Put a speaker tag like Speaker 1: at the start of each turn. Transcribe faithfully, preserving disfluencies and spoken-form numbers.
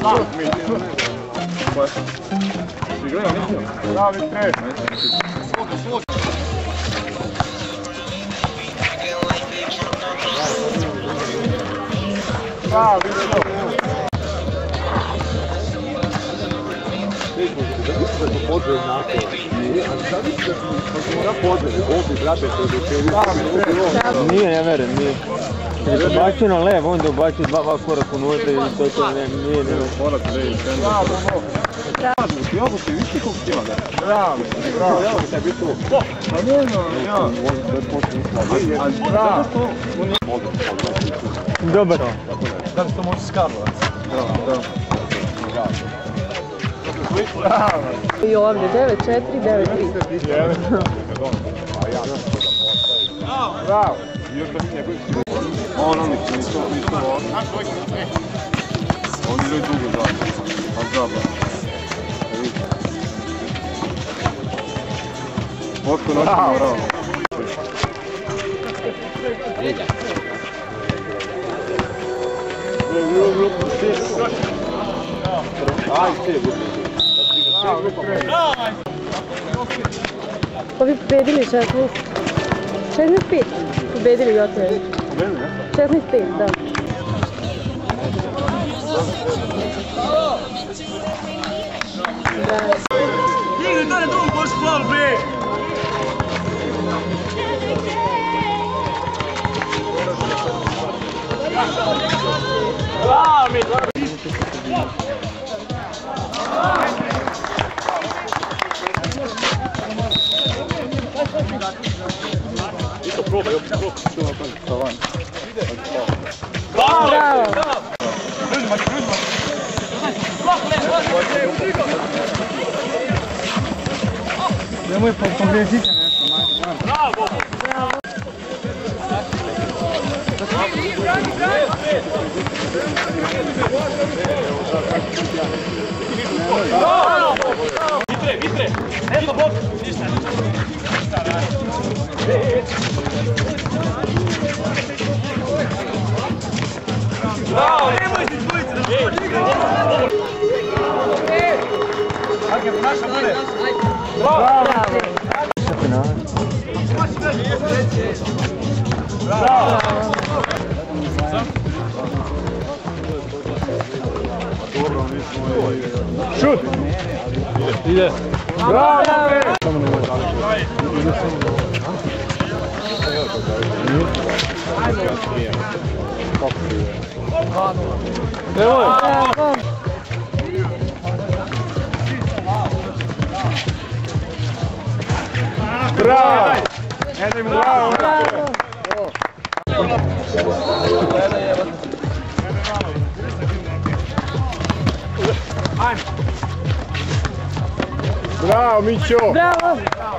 Speaker 1: Pravi tre. Pravi to.
Speaker 2: Podve znate. A šta mislite da smo na podve? Ovdje, brate, to je nije, ne verujem, nije. Kad je bacio na levo, onda ubacio dva, dva koraka unutra i to je to, ne, nije, ne.
Speaker 1: Korak levi, bravo. Bravo, ti ovo ti više koliko htjela da? Bravo, bravo.
Speaker 2: Evo te bi tu.
Speaker 1: Pa ne, no, ja. A bravo.
Speaker 2: Dobar.
Speaker 1: Da li to može s Karlovac? Da, da. Bravo.
Speaker 3: I ovdje devet četiri, devet tri.
Speaker 1: Bravo. Ono mi se nisu ovo. Oni igraju dugo zajedno. A zabavno. Otko noći moramo.
Speaker 3: Ovi pobedili šesnaest. šesnaest pet. Pobedili Jote. šesnaest pet, da.
Speaker 4: Igri, to ne drugu boš hvala, bre! Bravo, mi! Ito, probaj, opet probaj.
Speaker 3: Bravo!
Speaker 4: Preuzimaj, preuzimaj!
Speaker 1: Nemoj pogledajte nešto, majke.
Speaker 4: Bravo! Vitre, vitre! Eto, bok! Ništa, ništa radi. Bravo, nemoj se dvojice da se Hajde, naša bude! Bravo! Bravo!
Speaker 1: Šut! Ide! Bravo! Nemoj! Bravo! Bravo! Bravo, Mićo!
Speaker 3: Bravo!